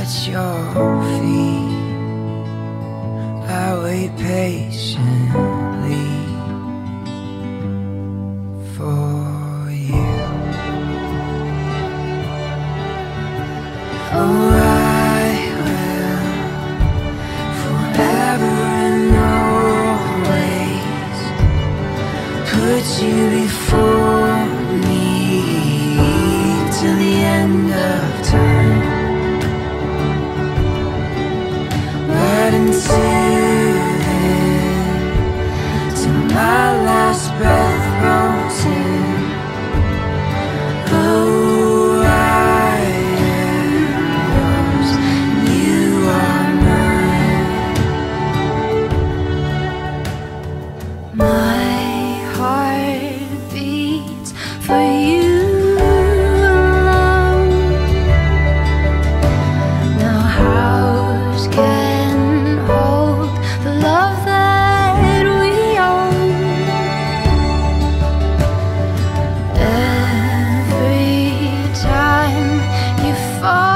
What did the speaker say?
at your feet. I wait patiently for you. Oh, I will forever and always put you before me till the end of time. But until then, till my last breath rolls in, oh, I am yours, and you are mine. My heart beats for you alone. No house can hold the love that we own. Every time you fall